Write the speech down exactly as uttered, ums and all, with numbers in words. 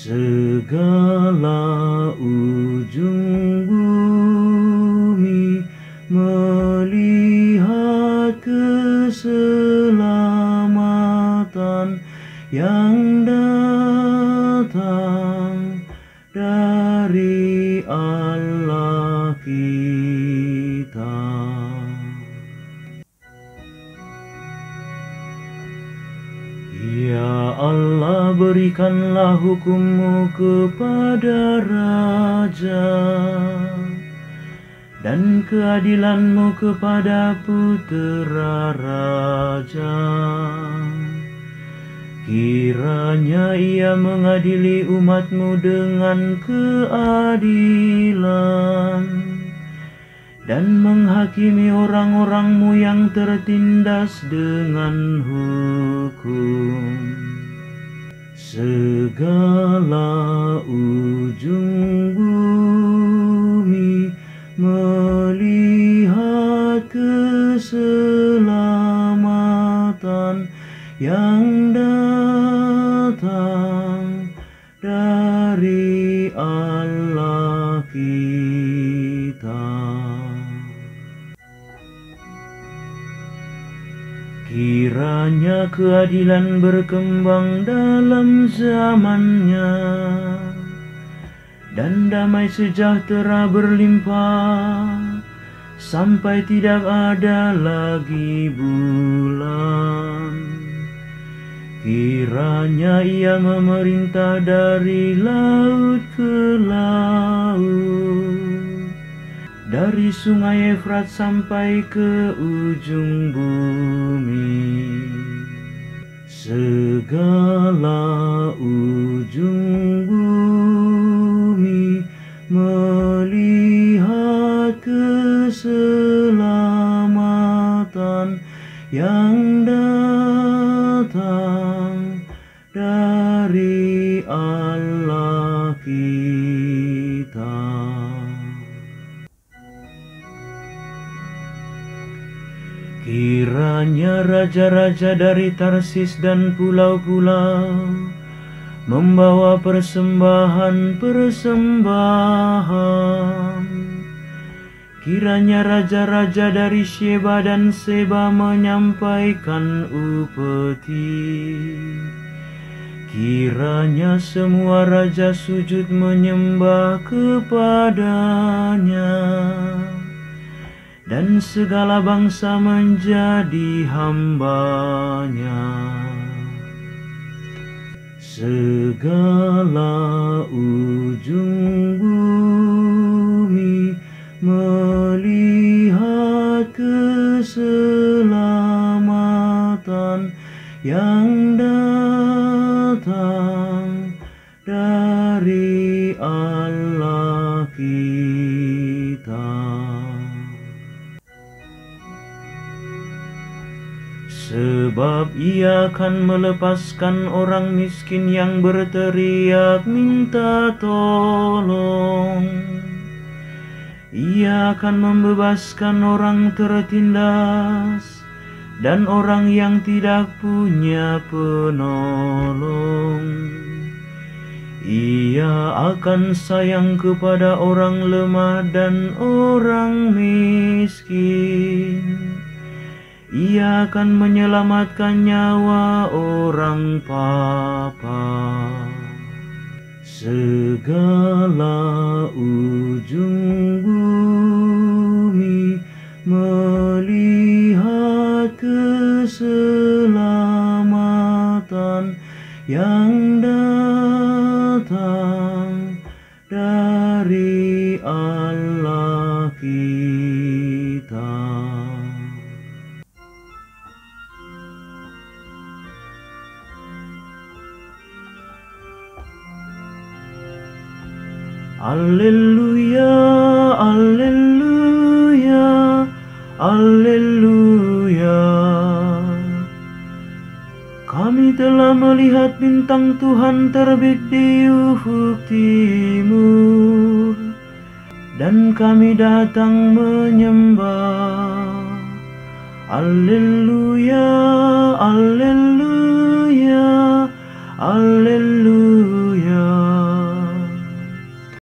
Segala ujung bumi melihat keselamatan yang datang dari Allah kita. Ya Allah, berikanlah hukum-Mu kepada raja dan keadilan-Mu kepada putera raja. Kiranya ia mengadili umat-Mu dengan keadilan dan menghakimi orang-orang-Mu yang tertindas dengan hukum. Segala ujung bumi melihat keselamatan yang datang dari Allah kita. Kiranya keadilan berkembang dalam zamannya dan damai sejahtera berlimpah sampai tidak ada lagi bulan. Kiranya ia memerintah dari laut ke laut, dari sungai Efrat sampai ke ujung bumi. Segala ujung bumi melihat keselamatan yang datang dari Allah kita. Kiranya raja-raja dari Tarsis dan pulau-pulau membawa persembahan-persembahan. Kiranya raja-raja dari Sheba dan Seba menyampaikan upeti. Kiranya semua raja sujud menyembah kepadanya, dan segala bangsa menjadi hambanya. Segala ujung bumi melihat keselamatan yang datang dari Allah kita. Sebab ia akan melepaskan orang miskin yang berteriak minta tolong. Ia akan membebaskan orang tertindas dan orang yang tidak punya penolong. Ia akan sayang kepada orang lemah dan orang miskin. Ia akan menyelamatkan nyawa orang papa. Segala ujung bumi melihat keselamatan yang datang dari Allah kita. Alleluia, alleluia, alleluia. Kami telah melihat bintang Tuhan terbit di ufuk timur, dan kami datang menyembah. Alleluia, alleluia.